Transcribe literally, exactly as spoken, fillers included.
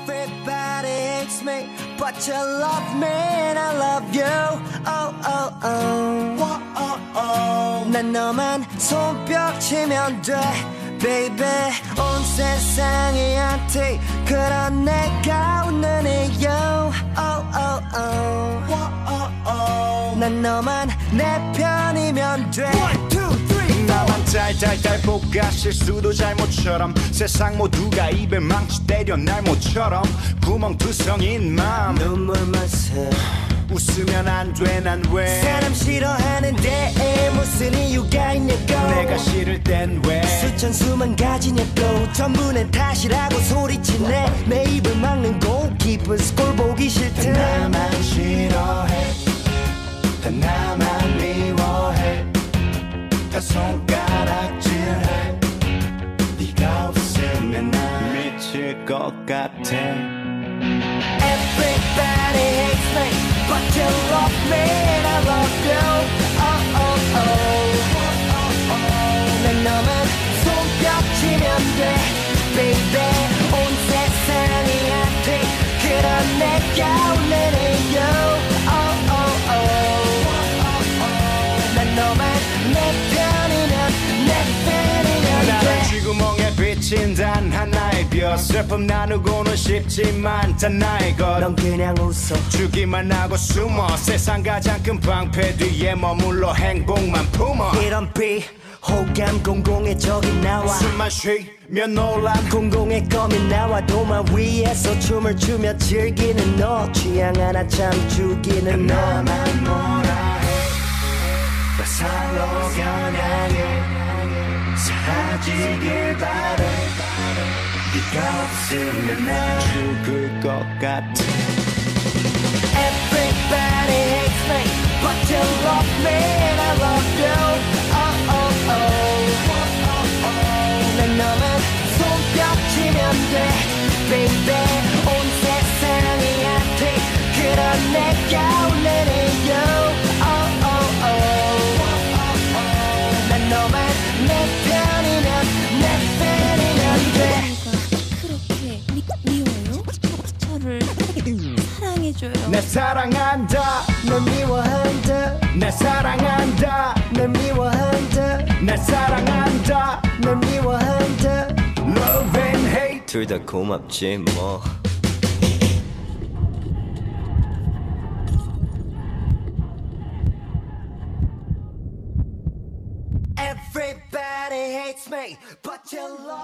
Everybody hates me, but you love me and I love you. Oh oh oh, oh oh oh. 난 너만 손뼉치면 돼, baby. 온 세상이 한테 그런 내가 웃는 이유. Oh oh oh, oh oh oh. 난 너만 내 편이면 돼. One two three. 나만 달달달 볶아 실수도 잘못처럼 세상 모두가 입에 망치 때려 날 모처럼 구멍투성인 맘 눈물만 새 웃으면 안 돼 난 왜 사람 싫어하는데 무슨 이유가 있냐고 내가 싫을 땐 왜 수천 수만 가지냐고 전부 내 탓이라고 소리치네 내 입을 막는 골키퍼스 꼴 보기 싫대 나만 싫어해 다 나만 미워해 다 손가락질해 네가 없으면 난 미칠 것 같아 Everybody hates me but you love me and I love you. Oh oh oh, 난 너만 손뼉치면 돼, baby. 온 세상이 한테 그런 내가 웃는 이유. Oh oh oh, 난 너만 내 편이면 내 편이면 돼. 나는 쥐구멍에 비친 단 하나의 별 슬픔 나누고는 쉽지만 단 나의 것 넌 그냥 웃어 주기만 하고 숨어 세상 가장 큰 방패 뒤에 머물러 행복만 품어 이런 비호감 공공의 적이 나와 숨만 쉬면 논란 공공의 검이 나와 도마 위에서 춤을 추며 즐기는 너 취향 하나 참 죽이는 너 나만 뭐라 해 다 살로 겨냥해 사라지길 바래 네가 없으면 난 죽을 것 같아 Everybody hates me but you love me and I love you. Oh oh oh, 난 너만 손뼉치면 돼, baby. 온 세상이 한테 그런 내가 웃는 이유. Oh oh oh, 난 너만 내 편이면 내 편이면 돼. 그렇게 미, 미워요? 저를 사랑해줘요. 내 사랑한다 널 미워한다 내 사랑한다 널 미워한다 내 사랑한다 널 미워한다 Love and hate 둘 다 고맙지 뭐 Everybody hates me but you love